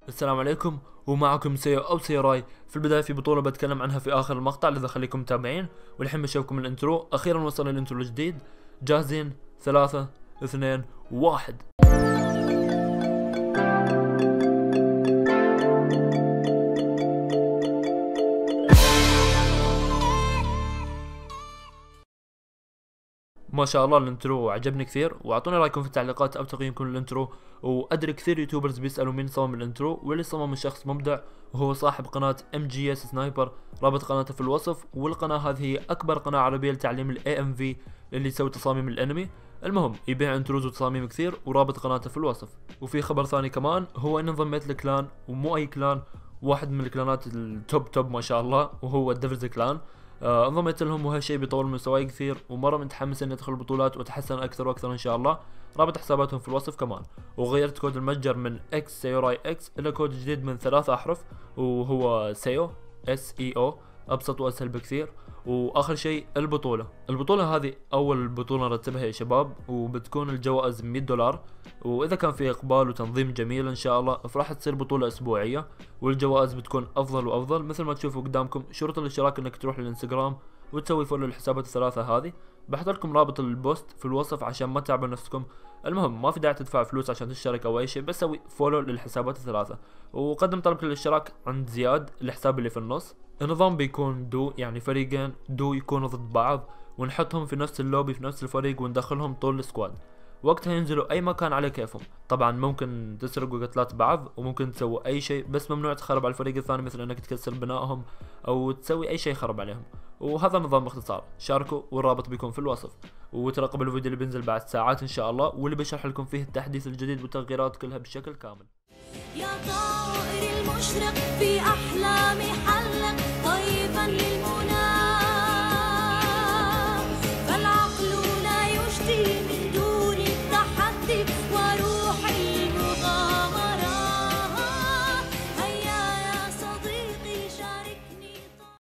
السلام عليكم، ومعكم سيو او سيراي. في البداية في بطولة بتكلم عنها في اخر المقطع، لذا خليكم متابعين. والحين بشوفكم الانترو. اخيرا وصلنا الانترو الجديد. جاهزين؟ 3 2 1. ما شاء الله الانترو عجبني كثير، واعطوني رايكم في التعليقات او تقييمكم للانترو. وادري كثير يوتيوبرز بيسالوا مين صمم الانترو، واللي صمم شخص مبدع وهو صاحب قناه MGS سنايبر. رابط قناته في الوصف. والقناه هذه هي اكبر قناه عربيه لتعليم ال AMV اللي يسوي تصاميم الانمي. المهم يبيع انتروز وتصاميم كثير، ورابط قناته في الوصف. وفي خبر ثاني كمان، هو اني انضميت لكلان، ومو اي كلان، واحد من الكلانات التوب ما شاء الله، وهو الديفلز كلان. انضميت لهم، وهالشيء بيطور مستواي كثير، ومره متحمس اني ادخل البطولات واتحسن اكثر واكثر ان شاء الله. رابط حساباتهم في الوصف كمان. وغيرت كود المتجر من اكس سيوراي اكس الى كود جديد من 3 احرف، وهو سيو SEO. ابسط واسهل بكثير. واخر شيء البطولة هذه اول بطولة نرتبها يا شباب، وبتكون الجوائز $100. واذا كان في اقبال وتنظيم جميل ان شاء الله، فراح تصير بطولة اسبوعية، والجوائز بتكون افضل وافضل. مثل ما تشوفوا قدامكم، شروط الاشتراك انك تروح للانستغرام وتسوي فولو للحسابات الثلاثة هذه. بحط لكم رابط البوست في الوصف عشان ما تتعبوا نفسكم. المهم ما في داعي تدفع فلوس عشان تشترك او اي شيء، بس سوي فولو للحسابات الثلاثة. وقدم طلب الاشتراك عند زياد، الحساب اللي في النص. النظام بيكون دو، يعني فريقين دو يكونوا ضد بعض، ونحطهم في نفس اللوبي في نفس الفريق، وندخلهم طول السكواد. وقتها ينزلوا اي مكان على كيفهم. طبعا ممكن تسرقوا قتلات بعض، وممكن تسووا اي شيء، بس ممنوع تخرب على الفريق الثاني، مثل انك تكسر بنائهم او تسوي اي شيء يخرب عليهم. وهذا النظام باختصار. شاركوا، والرابط بيكون في الوصف. وترقبوا الفيديو اللي بينزل بعد ساعات ان شاء الله، واللي بشرح لكم فيه التحديث الجديد والتغييرات كلها بشكل كامل. يا طائر المشرق